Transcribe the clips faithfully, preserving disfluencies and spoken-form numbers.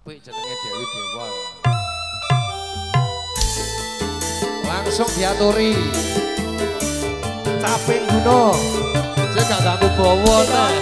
Apik jenenge Dewi Dewa. Langsung diaturi. Caping Guno. Saya gak ganggu bawa nih.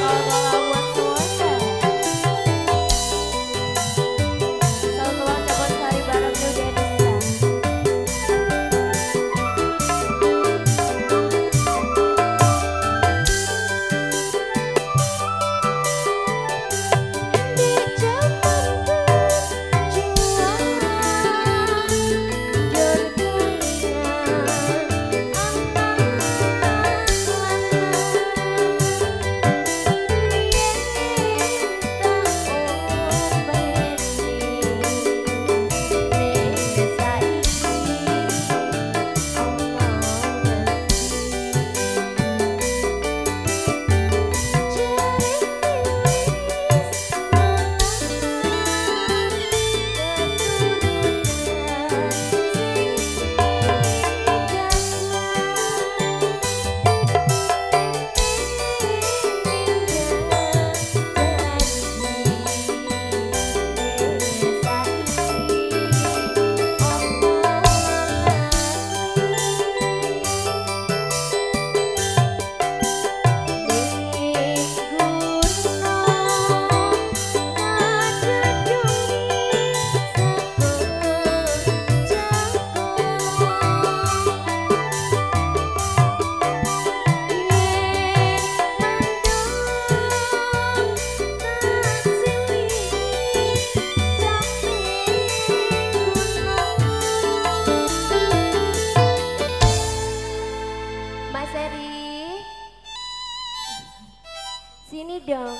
Sini dong.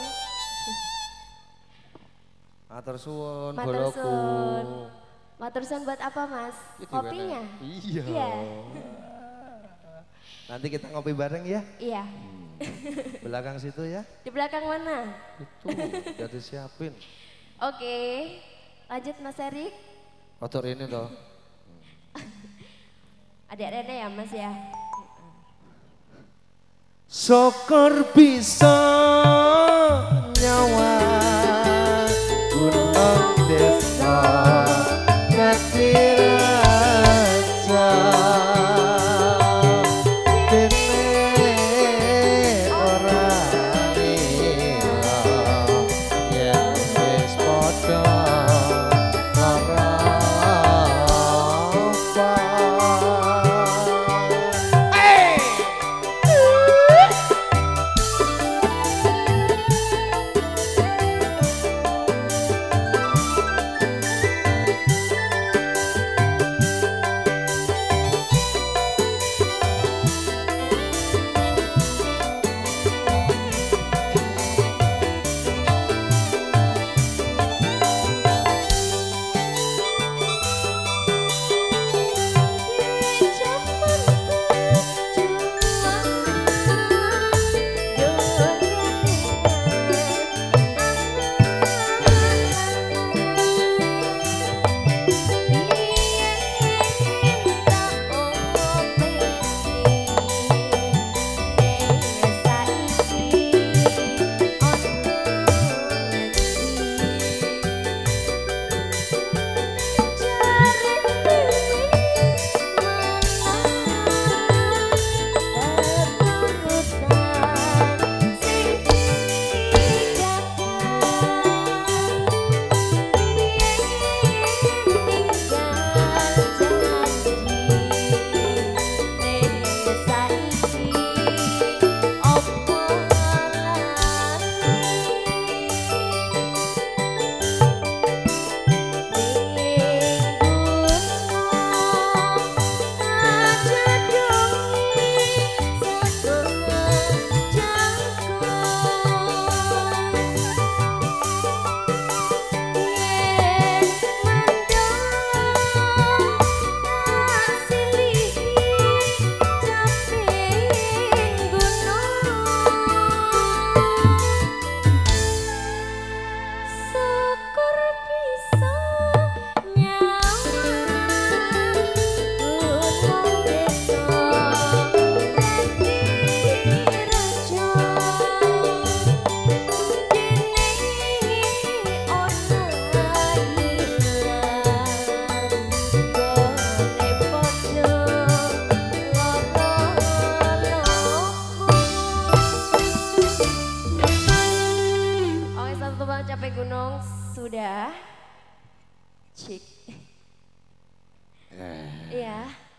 Matur suwun, Matur boloku. suwun. Matur suwun buat apa, Mas? Itu Kopinya? Iya. Iya. Nanti kita ngopi bareng ya. Iya. Hmm. Belakang situ ya. Di belakang mana? Itu udah disiapin. Oke. Lanjut Mas Erik. Otor ini toh. Adik-adik ya Mas ya. Syukur bisa nyawa gunung desa Ketiraja dene ora nila yen wis padha lara sudah. Cik. Iya.